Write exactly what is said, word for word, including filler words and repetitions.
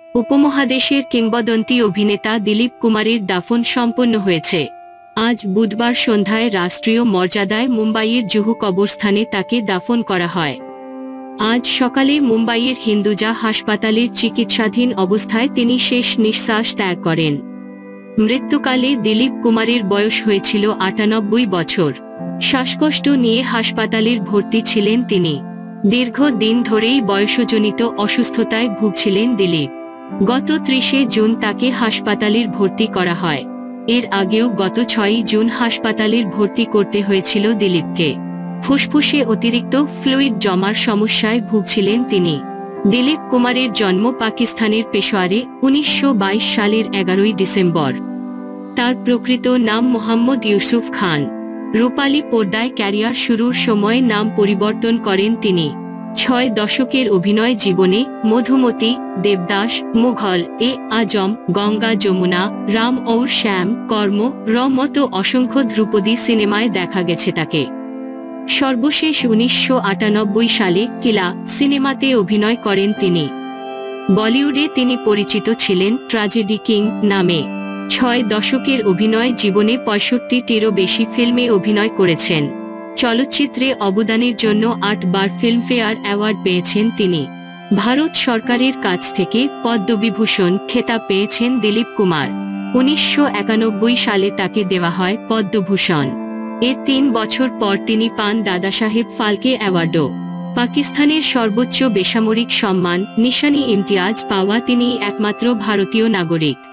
উপমহাদেশের কিংবদন্তি অভিনেতা দিলীপ কুমারের দাফন সম্পন্ন হয়েছে। আজ বুধবার সন্ধ্যায় রাষ্ট্রীয় মর্যাদায় মুম্বাইয়ের জুহু কবরস্থানে তাকে দাফন করা হয়। আজ সকালে মুম্বাইয়ের হিন্দুজা হাসপাতালের চিকিৎসাধীন অবস্থায় তিনি শেষ নিঃশ্বাস ত্যাগ করেন। মৃত্যুকালে দিলীপ কুমারের বয়স হয়েছিল আটানব্বই বছর। শ্বাসকষ্ট নিয়ে হাসপাতালের ভর্তি ছিলেন তিনি। দীর্ঘ দিন ধরেই বয়সজনিত অসুস্থতায় ভুগছিলেন দিলীপ। গত ত্রিশে জুন তাকে হাসপাতালের ভর্তি করা হয়। এর আগেও গত ছয়ই জুন হাসপাতালের ভর্তি করতে হয়েছিল দিলীপকে। ফুসফুসে অতিরিক্ত ফ্লুইড জমার সমস্যায় ভুগছিলেন তিনি। দিলীপ কুমারের জন্ম পাকিস্তানের পেশোয়ারে উনিশশো বাইশ সালের এগারোই ডিসেম্বর। তার প্রকৃত নাম মোহাম্মদ ইউসুফ খান। রূপালী পর্দায় ক্যারিয়ার শুরুর সময় নাম পরিবর্তন করেন তিনি। ছয় দশকের অভিনয় জীবনে মধুমতি, দেবদাস, মুঘল, এ আজম, গঙ্গা যমুনা, রাম ঔর শ্যাম, কর্ম, র মতো অসংখ্য ধ্রুপদী সিনেমায় দেখা গেছে তাকে। সর্বশেষ উনিশশো আটানব্বই সালে কিলা সিনেমাতে অভিনয় করেন তিনি। বলিউডে তিনি পরিচিত ছিলেন ট্র্যাজেডি কিং নামে। ছয় দশকের অভিনয় জীবনে পঁয়ষট্টিটিরও বেশি ফিল্মে অভিনয় করেছেন। চলচ্চিত্রে অবদানের জন্য আটবার ফিল্মফেয়ার অ্যাওয়ার্ড পেয়েছেন তিনি। ভারত সরকারের কাছ থেকে পদ্মবিভূষণ খেতাব পেয়েছেন দিলীপ কুমার। উনিশশো একানব্বই সালে তাকে দেওয়া হয় পদ্মভূষণ। এর তিন বছর পর তিনি পান দাদাসাহেব ফালকে অ্যাওয়ার্ডও। পাকিস্তানের সর্বোচ্চ বেসামরিক সম্মান নিশানি ইমতিয়াজ পাওয়া তিনি একমাত্র ভারতীয় নাগরিক।